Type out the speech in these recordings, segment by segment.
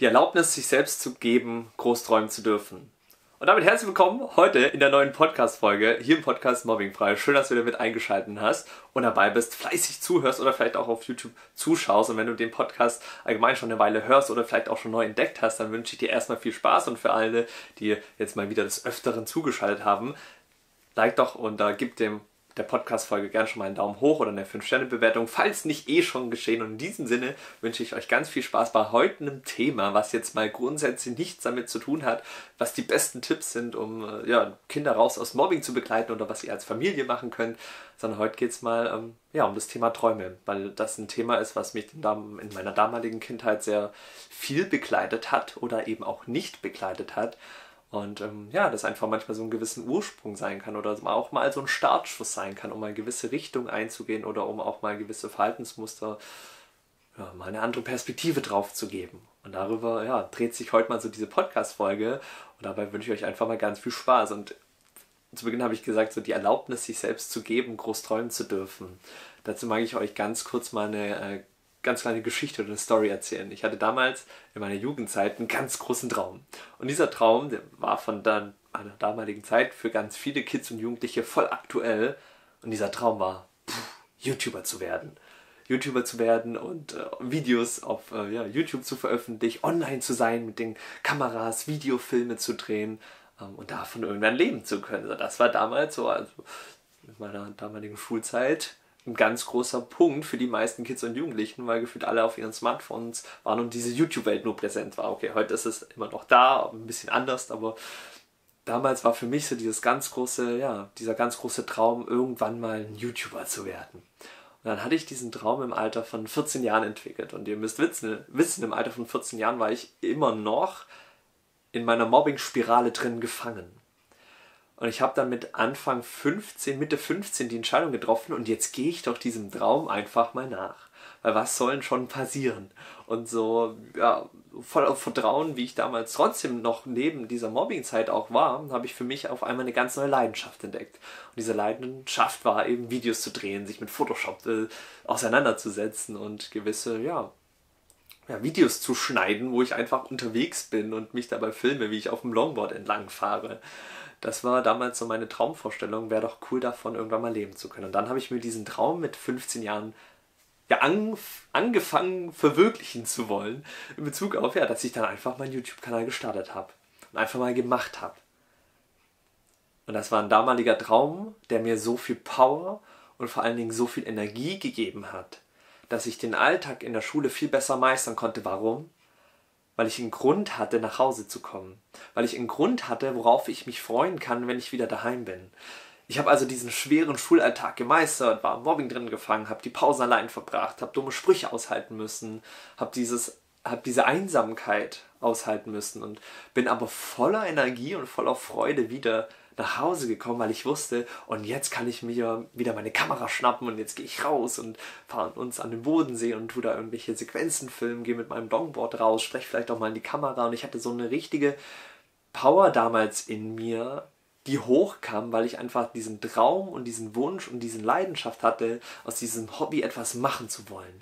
Die Erlaubnis, sich selbst zu geben, groß träumen zu dürfen. Und damit herzlich willkommen heute in der neuen Podcast-Folge hier im Podcast Mobbingfrei. Schön, dass du wieder mit eingeschaltet hast und dabei bist, fleißig zuhörst oder vielleicht auch auf YouTube zuschaust. Und wenn du den Podcast allgemein schon eine Weile hörst oder vielleicht auch schon neu entdeckt hast, dann wünsche ich dir erstmal viel Spaß. Und für alle, die jetzt mal wieder des Öfteren zugeschaltet haben, like doch und gib der Podcast-Folge gerne schon mal einen Daumen hoch oder eine 5-Sterne-Bewertung, falls nicht schon geschehen. Und in diesem Sinne wünsche ich euch ganz viel Spaß bei heute einem Thema, was jetzt mal grundsätzlich nichts damit zu tun hat, was die besten Tipps sind, um Kinder raus aus Mobbing zu begleiten oder was ihr als Familie machen könnt, sondern heute geht es mal um das Thema Träume, weil das ein Thema ist, was mich in meiner damaligen Kindheit sehr viel begleitet hat oder eben auch nicht begleitet hat. Und das einfach manchmal so einen gewissen Ursprung sein kann oder auch mal so ein Startschuss sein kann, um mal eine gewisse Richtung einzugehen oder um auch mal gewisse Verhaltensmuster, mal eine andere Perspektive drauf zu geben. Und darüber dreht sich heute mal so diese Podcast-Folge und dabei wünsche ich euch einfach mal ganz viel Spaß. Und zu Beginn habe ich gesagt, so die Erlaubnis, sich selbst zu geben, groß träumen zu dürfen. Dazu mag ich euch ganz kurz mal eine ganz kleine Geschichte oder eine Story erzählen. Ich hatte damals in meiner Jugendzeit einen ganz großen Traum. Und dieser Traum, der war von meiner damaligen Zeit für ganz viele Kids und Jugendliche voll aktuell. Und dieser Traum war, YouTuber zu werden. YouTuber zu werden und Videos auf YouTube zu veröffentlichen, online zu sein mit den Kameras, Videofilme zu drehen und davon irgendwann leben zu können. Also das war damals so, also in meiner damaligen Schulzeit, ein ganz großer Punkt für die meisten Kids und Jugendlichen, weil gefühlt alle auf ihren Smartphones waren und diese YouTube-Welt nur präsent war. Okay, heute ist es immer noch da, ein bisschen anders, aber damals war für mich so dieser ganz große Traum, irgendwann mal ein YouTuber zu werden. Und dann hatte ich diesen Traum im Alter von 14 Jahren entwickelt. Und ihr müsst wissen, im Alter von 14 Jahren war ich immer noch in meiner Mobbing-Spirale drin gefangen. Und ich habe dann mit Mitte 15 die Entscheidung getroffen und jetzt gehe ich doch diesem Traum einfach mal nach. Weil was soll denn schon passieren? Und so, voll auf Vertrauen, wie ich damals trotzdem noch neben dieser Mobbing-Zeit auch war, habe ich für mich auf einmal eine ganz neue Leidenschaft entdeckt. Und diese Leidenschaft war eben Videos zu drehen, sich mit Photoshop auseinanderzusetzen und gewisse, Videos zu schneiden, wo ich einfach unterwegs bin und mich dabei filme, wie ich auf dem Longboard entlang fahre. Das war damals so meine Traumvorstellung, wäre doch cool davon, irgendwann mal leben zu können. Und dann habe ich mir diesen Traum mit 15 Jahren angefangen verwirklichen zu wollen, in Bezug auf, dass ich dann einfach meinen YouTube-Kanal gestartet habe und einfach mal gemacht habe. Und das war ein damaliger Traum, der mir so viel Power und vor allen Dingen so viel Energie gegeben hat, dass ich den Alltag in der Schule viel besser meistern konnte. Warum? Weil ich einen Grund hatte, nach Hause zu kommen. Weil ich einen Grund hatte, worauf ich mich freuen kann, wenn ich wieder daheim bin. Ich habe also diesen schweren Schulalltag gemeistert, war im Mobbing drin gefangen, habe die Pausen allein verbracht, habe dumme Sprüche aushalten müssen, habe diese Einsamkeit aushalten müssen und bin aber voller Energie und voller Freude wieder nach Hause gekommen, weil ich wusste, und jetzt kann ich mir wieder meine Kamera schnappen und jetzt gehe ich raus und fahre uns an den Bodensee und tue da irgendwelche Sequenzen filmen, gehe mit meinem Longboard raus, spreche vielleicht auch mal in die Kamera und ich hatte so eine richtige Power damals in mir, die hochkam, weil ich einfach diesen Traum und diesen Wunsch und diesen Leidenschaft hatte, aus diesem Hobby etwas machen zu wollen.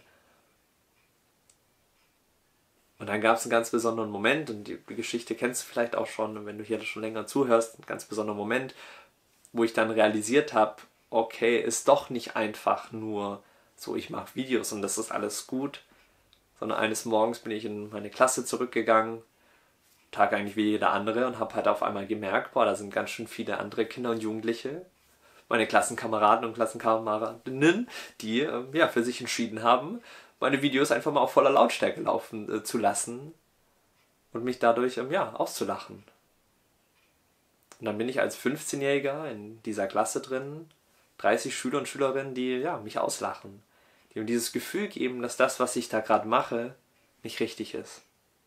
Und dann gab es einen ganz besonderen Moment, und die Geschichte kennst du vielleicht auch schon, wenn du hier schon länger zuhörst, einen ganz besonderen Moment, wo ich dann realisiert habe, okay, ist doch nicht einfach nur so, ich mache Videos und das ist alles gut, sondern eines Morgens bin ich in meine Klasse zurückgegangen, Tag eigentlich wie jeder andere, und habe halt auf einmal gemerkt, da sind ganz schön viele andere Kinder und Jugendliche, meine Klassenkameraden und Klassenkameradinnen, die für sich entschieden haben, meine Videos einfach mal auf voller Lautstärke laufen zu lassen und mich dadurch auszulachen. Und dann bin ich als 15-Jähriger in dieser Klasse drin, 30 Schüler und Schülerinnen, die mich auslachen, die mir dieses Gefühl geben, dass das, was ich da gerade mache, nicht richtig ist.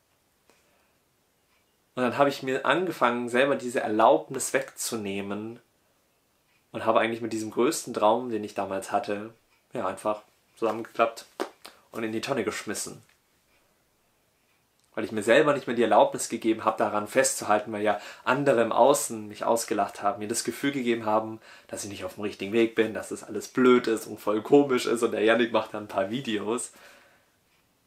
Und dann habe ich mir angefangen, selber diese Erlaubnis wegzunehmen und habe eigentlich mit diesem größten Traum, den ich damals hatte, einfach zusammengeklappt und in die Tonne geschmissen. Weil ich mir selber nicht mehr die Erlaubnis gegeben habe, daran festzuhalten, weil andere im Außen mich ausgelacht haben, mir das Gefühl gegeben haben, dass ich nicht auf dem richtigen Weg bin, dass das alles blöd ist und voll komisch ist und der Yannick macht dann ein paar Videos.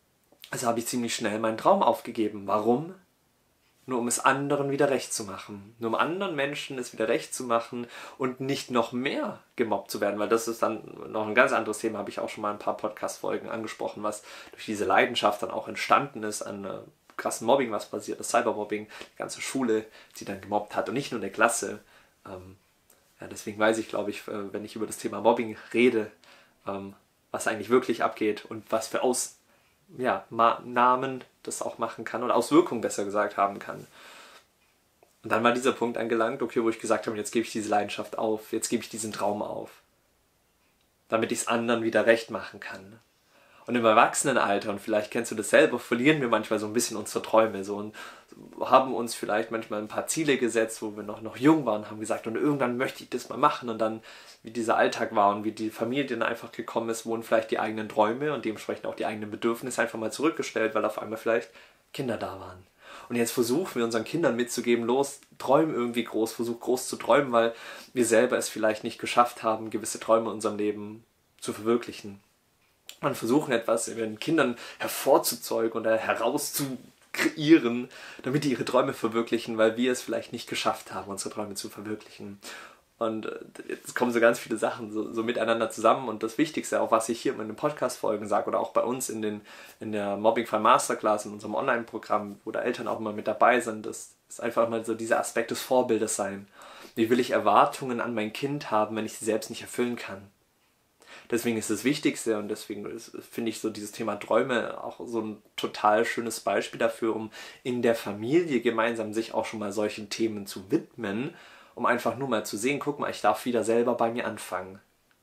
Also habe ich ziemlich schnell meinen Traum aufgegeben. Warum? Nur um es anderen wieder recht zu machen. Nur um anderen Menschen es wieder recht zu machen und nicht noch mehr gemobbt zu werden. Weil das ist dann noch ein ganz anderes Thema, habe ich auch schon mal ein paar Podcast-Folgen angesprochen, was durch diese Leidenschaft dann auch entstanden ist an krassen Mobbing, was passiert ist, Cybermobbing, die ganze Schule, die dann gemobbt hat und nicht nur eine Klasse. Ja, deswegen weiß ich, glaube ich, wenn ich über das Thema Mobbing rede, was eigentlich wirklich abgeht und was für Namen das auch machen kann oder Auswirkungen besser gesagt haben kann. Und dann war dieser Punkt angelangt, okay, wo ich gesagt habe, jetzt gebe ich diese Leidenschaft auf, jetzt gebe ich diesen Traum auf, damit ich es anderen wieder recht machen kann. Und im Erwachsenenalter, und vielleicht kennst du das selber, verlieren wir manchmal so ein bisschen unsere Träume so und haben uns vielleicht manchmal ein paar Ziele gesetzt, wo wir noch jung waren, haben gesagt, und irgendwann möchte ich das mal machen, und dann, wie dieser Alltag war und wie die Familie dann einfach gekommen ist, wurden vielleicht die eigenen Träume und dementsprechend auch die eigenen Bedürfnisse einfach mal zurückgestellt, weil auf einmal vielleicht Kinder da waren. Und jetzt versuchen wir unseren Kindern mitzugeben, los, träum irgendwie groß, versuch groß zu träumen, weil wir selber es vielleicht nicht geschafft haben, gewisse Träume in unserem Leben zu verwirklichen. Man versuchen etwas in den Kindern hervorzuzeugen oder herauszukreieren, damit die ihre Träume verwirklichen, weil wir es vielleicht nicht geschafft haben, unsere Träume zu verwirklichen. Und jetzt kommen so ganz viele Sachen so miteinander zusammen, und das Wichtigste, auch was ich hier in den Podcast-Folgen sage oder auch bei uns in der Mobbing-Frei Masterclass, in unserem Online-Programm, wo da Eltern auch immer mit dabei sind, das ist einfach mal so dieser Aspekt des Vorbildes sein. Wie will ich Erwartungen an mein Kind haben, wenn ich sie selbst nicht erfüllen kann? Deswegen ist das Wichtigste, und deswegen finde ich so dieses Thema Träume auch so ein total schönes Beispiel dafür, um in der Familie gemeinsam sich auch schon mal solchen Themen zu widmen, um einfach nur mal zu sehen, guck mal, ich darf wieder selber bei mir anfangen.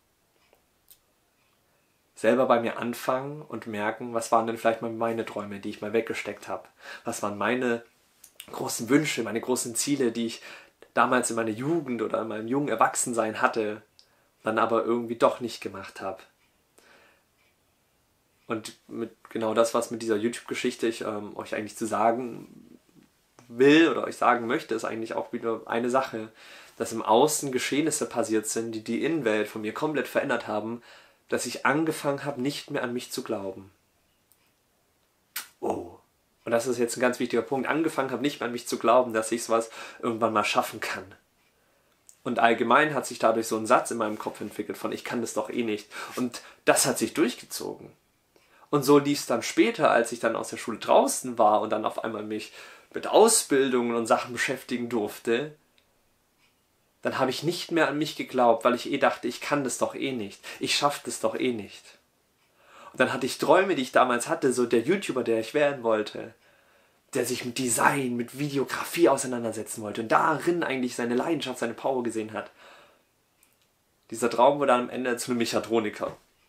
Selber bei mir anfangen und merken, was waren denn vielleicht mal meine Träume, die ich mal weggesteckt habe? Was waren meine großen Wünsche, meine großen Ziele, die ich damals in meiner Jugend oder in meinem jungen Erwachsensein hatte, dann aber irgendwie doch nicht gemacht habe. Und mit genau das, was mit dieser YouTube-Geschichte ich euch eigentlich zu sagen will oder euch sagen möchte, ist eigentlich auch wieder eine Sache, dass im Außen Geschehnisse passiert sind, die die Innenwelt von mir komplett verändert haben, dass ich angefangen habe, nicht mehr an mich zu glauben. Oh. Und das ist jetzt ein ganz wichtiger Punkt. Angefangen habe, nicht mehr an mich zu glauben, dass ich sowas irgendwann mal schaffen kann. Und allgemein hat sich dadurch so ein Satz in meinem Kopf entwickelt von, ich kann das doch eh nicht. Und das hat sich durchgezogen. Und so lief es dann später, als ich dann aus der Schule draußen war und dann auf einmal mich mit Ausbildungen und Sachen beschäftigen durfte, dann habe ich nicht mehr an mich geglaubt, weil ich dachte, ich kann das doch eh nicht. Ich schaffe das doch eh nicht. Und dann hatte ich Träume, die ich damals hatte, so der YouTuber, der ich werden wollte, der sich mit Design, mit Videografie auseinandersetzen wollte und darin eigentlich seine Leidenschaft, seine Power gesehen hat. Dieser Traum wurde dann am Ende zu einem Mechatroniker.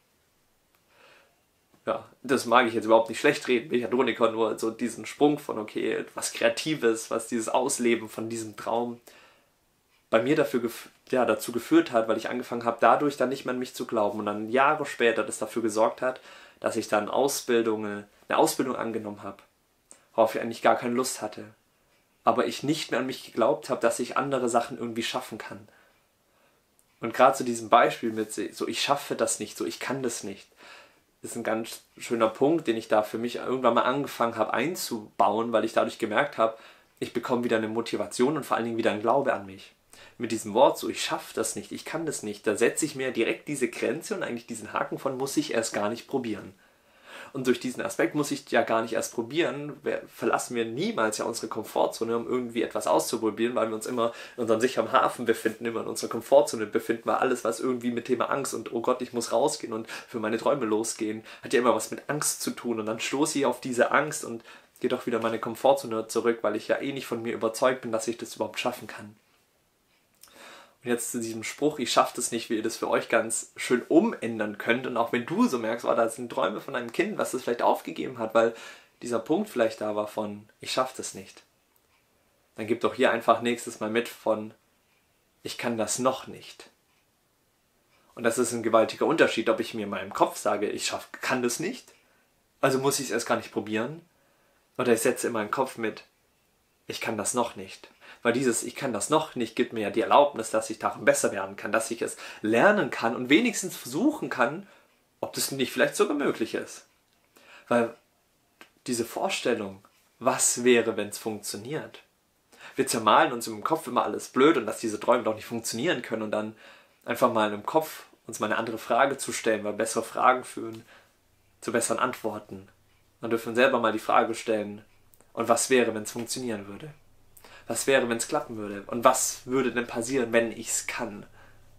Ja, das mag ich jetzt überhaupt nicht schlecht reden, Mechatroniker, nur so diesen Sprung von, okay, was Kreatives, was dieses Ausleben von diesem Traum bei mir dazu geführt hat, weil ich angefangen habe, dadurch dann nicht mehr an mich zu glauben, und dann Jahre später das dafür gesorgt hat, dass ich dann eine Ausbildung angenommen habe, worauf ich eigentlich gar keine Lust hatte. Aber ich nicht mehr an mich geglaubt habe, dass ich andere Sachen irgendwie schaffen kann. Und gerade zu diesem Beispiel mit so, ich schaffe das nicht, so, ich kann das nicht, ist ein ganz schöner Punkt, den ich da für mich irgendwann mal angefangen habe einzubauen, weil ich dadurch gemerkt habe, ich bekomme wieder eine Motivation und vor allen Dingen wieder einen Glaube an mich. Mit diesem Wort so, ich schaffe das nicht, ich kann das nicht, da setze ich mir direkt diese Grenze und eigentlich diesen Haken von, muss ich erst gar nicht probieren. Und durch diesen Aspekt muss ich ja gar nicht erst probieren, verlassen wir niemals ja unsere Komfortzone, um irgendwie etwas auszuprobieren, weil wir uns immer in unserem sicheren Hafen befinden, immer in unserer Komfortzone befinden, weil alles, was irgendwie mit Thema Angst und oh Gott, ich muss rausgehen und für meine Träume losgehen, hat ja immer was mit Angst zu tun, und dann stoße ich auf diese Angst und gehe doch wieder in meine Komfortzone zurück, weil ich ja eh nicht von mir überzeugt bin, dass ich das überhaupt schaffen kann. Und jetzt zu diesem Spruch, ich schaffe das nicht, wie ihr das für euch ganz schön umändern könnt. Und auch wenn du so merkst, da sind Träume von einem Kind, was das vielleicht aufgegeben hat, weil dieser Punkt vielleicht da war von, ich schaffe das nicht. Dann gib doch hier einfach nächstes Mal mit von, ich kann das noch nicht. Und das ist ein gewaltiger Unterschied, ob ich mir in meinem Kopf sage, kann das nicht, also muss ich es erst gar nicht probieren. Oder ich setze in meinen Kopf mit, ich kann das noch nicht. Weil dieses ich kann das noch nicht gibt mir ja die Erlaubnis, dass ich darin besser werden kann, dass ich es lernen kann und wenigstens versuchen kann, ob das nicht vielleicht sogar möglich ist. Weil diese Vorstellung, was wäre, wenn es funktioniert. Wir zermalen uns im Kopf immer alles blöd und dass diese Träume doch nicht funktionieren können und dann einfach mal im Kopf uns mal eine andere Frage zu stellen, weil bessere Fragen führen zu besseren Antworten. Dann dürfen wir selber mal die Frage stellen, und was wäre, wenn es funktionieren würde? Was wäre, wenn es klappen würde? Und was würde denn passieren, wenn ich es kann?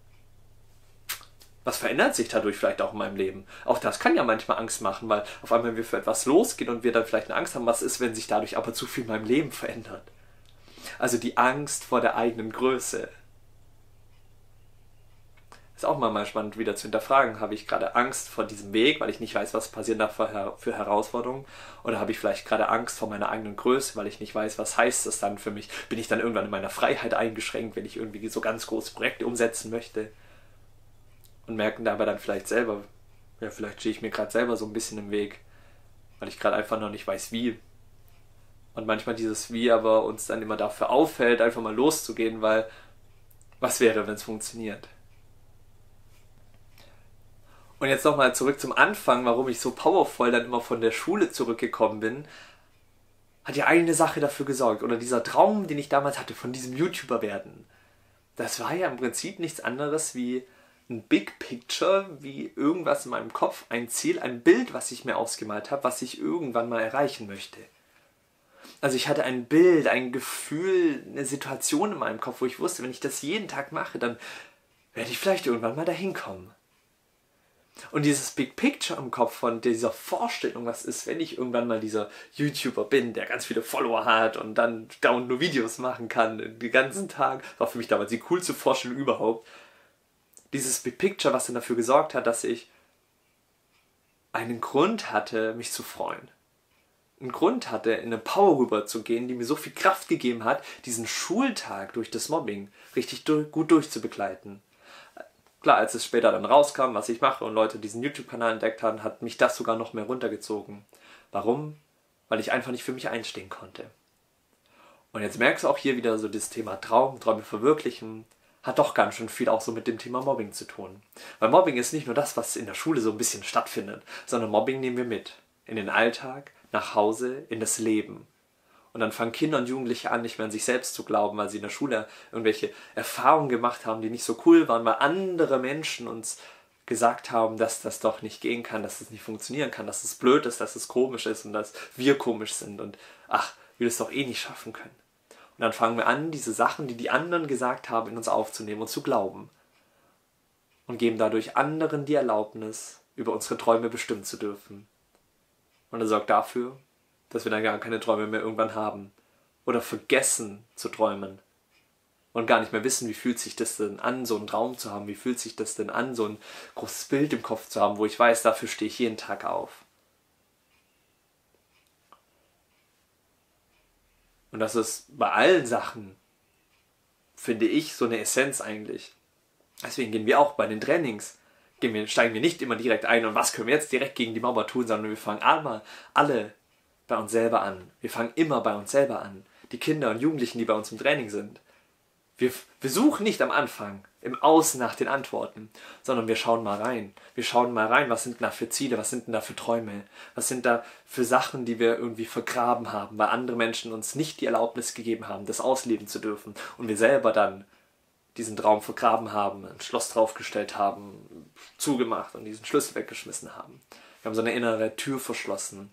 Was verändert sich dadurch vielleicht auch in meinem Leben? Auch das kann ja manchmal Angst machen, weil auf einmal, wenn wir für etwas losgehen und wir dann vielleicht eine Angst haben, was ist, wenn sich dadurch aber zu viel in meinem Leben verändert? Also die Angst vor der eigenen Größe. Ist auch mal spannend wieder zu hinterfragen. Habe ich gerade Angst vor diesem Weg, weil ich nicht weiß, was passieren da für Herausforderungen? Oder habe ich vielleicht gerade Angst vor meiner eigenen Größe, weil ich nicht weiß, was heißt das dann für mich? Bin ich dann irgendwann in meiner Freiheit eingeschränkt, wenn ich irgendwie so ganz große Projekte umsetzen möchte? Und merken dabei dann vielleicht selber, ja, vielleicht stehe ich mir gerade selber so ein bisschen im Weg, weil ich gerade einfach noch nicht weiß, wie. Und manchmal dieses Wie aber uns dann immer dafür aufhält, einfach mal loszugehen, weil was wäre, wenn es funktioniert? Und jetzt nochmal zurück zum Anfang, warum ich so powervoll dann immer von der Schule zurückgekommen bin, hat ja eine Sache dafür gesorgt. Oder dieser Traum, den ich damals hatte, von diesem YouTuber werden. Das war ja im Prinzip nichts anderes wie ein Big Picture, wie irgendwas in meinem Kopf, ein Ziel, ein Bild, was ich mir ausgemalt habe, was ich irgendwann mal erreichen möchte. Also ich hatte ein Bild, ein Gefühl, eine Situation in meinem Kopf, wo ich wusste, wenn ich das jeden Tag mache, dann werde ich vielleicht irgendwann mal dahin kommen. Und dieses Big Picture im Kopf von dieser Vorstellung, was ist, wenn ich irgendwann mal dieser YouTuber bin, der ganz viele Follower hat und dann dauernd nur Videos machen kann, den ganzen Tag, war für mich damals die coolste Vorstellung überhaupt. Dieses Big Picture, was dann dafür gesorgt hat, dass ich einen Grund hatte, mich zu freuen. Einen Grund hatte, in eine Power rüberzugehen, die mir so viel Kraft gegeben hat, diesen Schultag durch das Mobbing richtig gut durchzubegleiten. Klar, als es später dann rauskam, was ich mache und Leute diesen YouTube-Kanal entdeckt haben, hat mich das sogar noch mehr runtergezogen. Warum? Weil ich einfach nicht für mich einstehen konnte. Und jetzt merkst du auch hier wieder so das Thema Traum, Träume verwirklichen, hat doch ganz schön viel auch so mit dem Thema Mobbing zu tun. Weil Mobbing ist nicht nur das, was in der Schule so ein bisschen stattfindet, sondern Mobbing nehmen wir mit. In den Alltag, nach Hause, in das Leben. Und dann fangen Kinder und Jugendliche an, nicht mehr an sich selbst zu glauben, weil sie in der Schule irgendwelche Erfahrungen gemacht haben, die nicht so cool waren, weil andere Menschen uns gesagt haben, dass das doch nicht gehen kann, dass das nicht funktionieren kann, dass es blöd ist, dass es komisch ist und dass wir komisch sind und ach, wir das doch eh nicht schaffen können. Und dann fangen wir an, diese Sachen, die die anderen gesagt haben, in uns aufzunehmen und zu glauben. Und geben dadurch anderen die Erlaubnis, über unsere Träume bestimmen zu dürfen. Und das sorgt dafür, dass wir dann gar keine Träume mehr irgendwann haben. Oder vergessen zu träumen. Und gar nicht mehr wissen, wie fühlt sich das denn an, so einen Traum zu haben, wie fühlt sich das denn an, so ein großes Bild im Kopf zu haben, wo ich weiß, dafür stehe ich jeden Tag auf. Und das ist bei allen Sachen, finde ich, so eine Essenz eigentlich. Deswegen gehen wir auch bei den Trainings, steigen wir nicht immer direkt ein und was können wir jetzt direkt gegen die Mauer tun, sondern wir fangen alle bei uns selber an. Wir fangen immer bei uns selber an. Die Kinder und Jugendlichen, die bei uns im Training sind. Wir suchen nicht am Anfang im Außen nach den Antworten, sondern wir schauen mal rein. Wir schauen mal rein, was sind denn da für Ziele, was sind denn da für Träume, was sind da für Sachen, die wir irgendwie vergraben haben, weil andere Menschen uns nicht die Erlaubnis gegeben haben, das ausleben zu dürfen und wir selber dann diesen Traum vergraben haben, ein Schloss draufgestellt haben, zugemacht und diesen Schlüssel weggeschmissen haben. Wir haben so eine innere Tür verschlossen.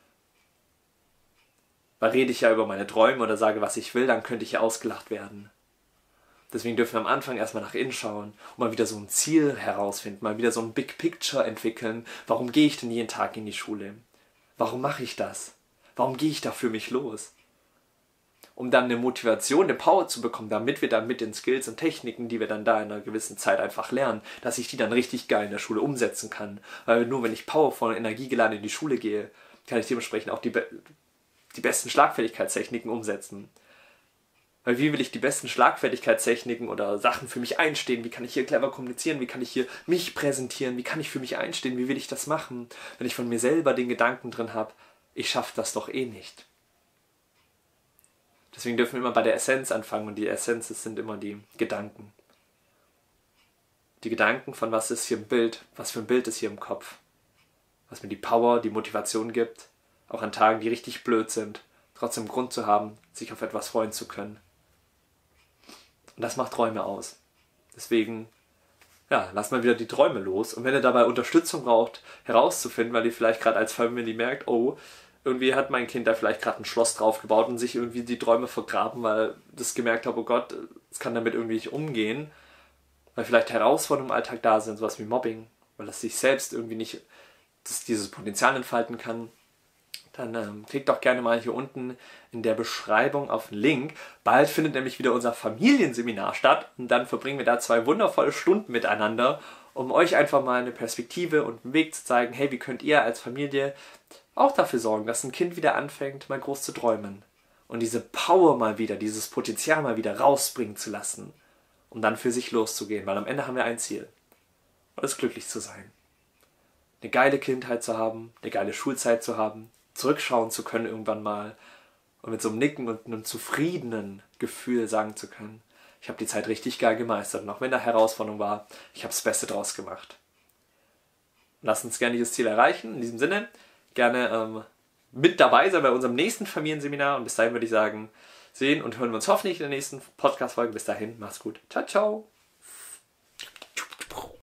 Weil rede ich ja über meine Träume oder sage, was ich will, dann könnte ich ja ausgelacht werden. Deswegen dürfen wir am Anfang erstmal nach innen schauen und mal wieder so ein Ziel herausfinden, mal wieder so ein Big Picture entwickeln. Warum gehe ich denn jeden Tag in die Schule? Warum mache ich das? Warum gehe ich da für mich los? Um dann eine Motivation, eine Power zu bekommen, damit wir dann mit den Skills und Techniken, die wir dann da in einer gewissen Zeit einfach lernen, dass ich die dann richtig geil in der Schule umsetzen kann. Weil nur wenn ich powervoll und energiegeladen in die Schule gehe, kann ich dementsprechend auch die besten Schlagfertigkeitstechniken umsetzen. Weil wie will ich die besten Schlagfertigkeitstechniken oder Sachen für mich einstehen? Wie kann ich hier clever kommunizieren? Wie kann ich hier mich präsentieren? Wie kann ich für mich einstehen? Wie will ich das machen? Wenn ich von mir selber den Gedanken drin habe, ich schaffe das doch eh nicht. Deswegen dürfen wir immer bei der Essenz anfangen und die Essenz sind immer die Gedanken. Die Gedanken von was ist hier im Bild, was für ein Bild ist hier im Kopf. Was mir die Power, die Motivation gibt, auch an Tagen, die richtig blöd sind, trotzdem Grund zu haben, sich auf etwas freuen zu können. Und das macht Träume aus. Deswegen, ja, lasst mal wieder die Träume los. Und wenn ihr dabei Unterstützung braucht, herauszufinden, weil ihr vielleicht gerade als Familie merkt, oh, irgendwie hat mein Kind da vielleicht gerade ein Schloss drauf gebaut und sich irgendwie die Träume vergraben, weil das gemerkt hat, oh Gott, es kann damit irgendwie nicht umgehen. Weil vielleicht Herausforderungen im Alltag da sind, sowas wie Mobbing, weil es sich selbst irgendwie nicht dieses Potenzial entfalten kann. Dann klickt doch gerne mal hier unten in der Beschreibung auf den Link. Bald findet nämlich wieder unser Familienseminar statt und dann verbringen wir da 2 wundervolle Stunden miteinander, um euch einfach mal eine Perspektive und einen Weg zu zeigen, hey, wie könnt ihr als Familie auch dafür sorgen, dass ein Kind wieder anfängt, mal groß zu träumen und diese Power mal wieder, dieses Potenzial mal wieder rausbringen zu lassen, um dann für sich loszugehen, weil am Ende haben wir ein Ziel und das ist glücklich zu sein. Eine geile Kindheit zu haben, eine geile Schulzeit zu haben, zurückschauen zu können irgendwann mal und mit so einem Nicken und einem zufriedenen Gefühl sagen zu können, ich habe die Zeit richtig geil gemeistert und auch wenn da Herausforderung war, ich habe das Beste draus gemacht. Lasst uns gerne dieses Ziel erreichen. In diesem Sinne, gerne mit dabei sein bei unserem nächsten Familienseminar und bis dahin würde ich sagen, sehen und hören wir uns hoffentlich in der nächsten Podcast-Folge. Bis dahin, macht's gut. Ciao, ciao.